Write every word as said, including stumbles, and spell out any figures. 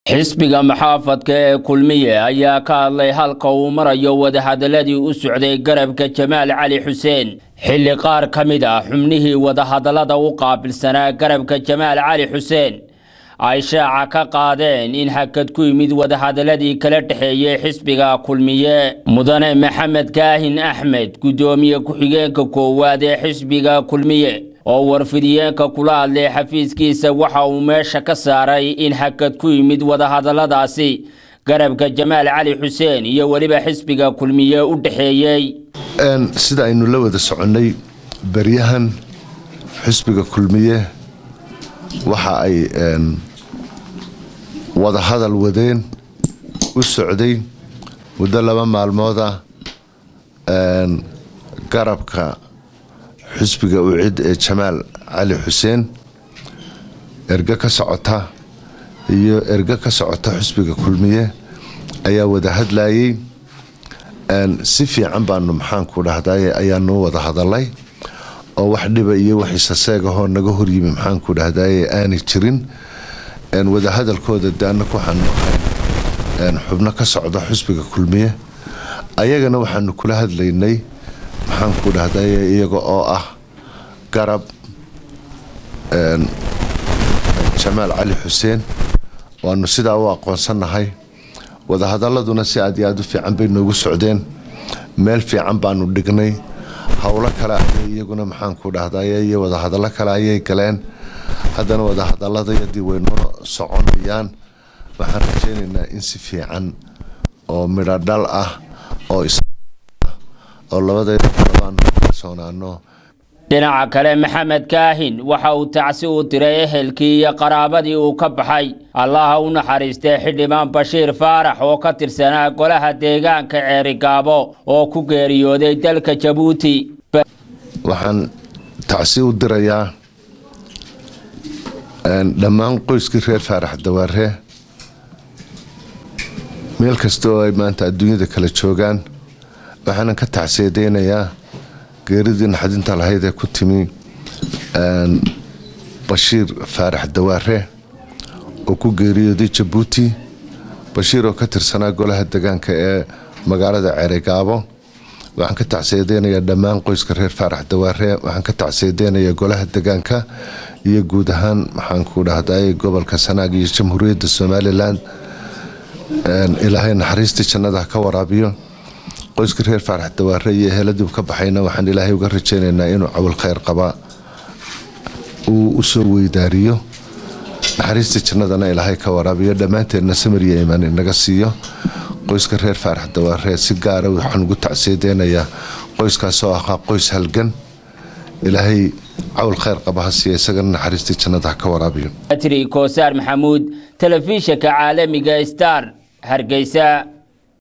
xisbiga maxaafadka ee kulmiye ayaa ka hadlay halka uu marayo wadahadaladii u socday garabka Jamaal Cali Xuseen xilli qaar kamid ah xubnihii wadahadalada u qaabilsanaa garabka Jamaal Cali Xuseen ay shaaca ka qaadeen in hakad ku yimid wadahadaladii kala dhaxeeyay xisbiga kulmiye mudane Maxamed Kaahin Axmed gudoomiye ku-xigeenka koowaad ee xisbiga kulmiye oo warfidiyeenka kula hadlay xafiiskiisa waxa uu meesha ka saaray in hakad ku yimid wadahadaladaasi garabka Jamaal Cali Xuseen iyo waliba xisbiga kulmiye u dhaxeeyay een sida aynu la wada soconay bariyahan xisbiga kulmiye waxa ay een wada hadal wadeen u socday muddo laba maalmood ah een garabka xisbiga u cid ee Jamaal Cali Xuseen erga ka socota iyo erga ka socota xisbiga kulmiye ayaa wada hadlayay een si fiican baanu maxaan ku dhahday ayaanu wada hadalay oo wax dhiba iyo wax isaseegaho naga hor yimi maxaan ku dhahday aan jirin een wada hadalkooda daana ku xanuunay een xubno ka socda xisbiga kulmiye ayagana waxaanu kula hadlaynay maxaan ku dhahday iyaga oo ah garab een Jamaal Cali Xuseen waanu sida u aqoonsanahay wada hadaladuna si aad iyo aad u fiican bay noogu socdeen meel fiican baanu dhignay hawlo kale iyaguna maxaan ku dhahday iyo wada hadallo kale ayay galeen haddana wada hadallada yadii way noo soconayaan waxaan rajaynaynaa in si fiican oo midho dhal ah oo oo labadeeda baan soonaano dhinaca kale Maxamed Kaahin waxa uu tacsi u diray ehelkii iyo qaraabadii uu ka baxay Allah u naxariistay xildhibaan Bashiir Faarax oo ka tirsanaa golaha deegaanka Ceerigaabo oo ku geeriyooday dalka Jabuuti waxaan tacsi u dirayaa een dhammaan qoyskii reer Faarax Dawaare meel kasta oo ay maanta adduunyada kala joogaan waxaan ka tacsiideynayaa geeridii naxdinta lahayd ee ku timi een Bashiir Faarax Dawaare oo ku geeriyooday Jabuuti Bashiir oo ka tirsanaa golaha deegaanka ee magaalada Ceerigaabo waxaan ka tacsiideynayaa dhammaan qoyska reer Faarax Dawaare waxaan ka tacsiideynayaa golaha deegaanka iyo guud ahaan waxaan ku dhahday gobolka Sanaag iyo Jamhuuriyadda Soomaaliland een ilaahay naxariista jannada ka waraabiyo qoyska reer Faarax Dawaare iyo eheladu ka baxayna waxaan ilaahay uga rajaynaynaa inuu cawl khayr qaba uu u soo weydaariyo naxariista jannadana ilaahay ka waraabiyo dhamaanteedna samir iyo iimaan inaga siiyo qoyska reer Faarax Dawaare si gaar ah waxaan ugu tacsiideynayaa qoyskaas oo ah qoys halgan ilaahay cawl khayr qaba si isaga naxariista jannada ka waraabiyo Atri Koosar Maxamuud telefishinka caalamiga Star Hargeysa.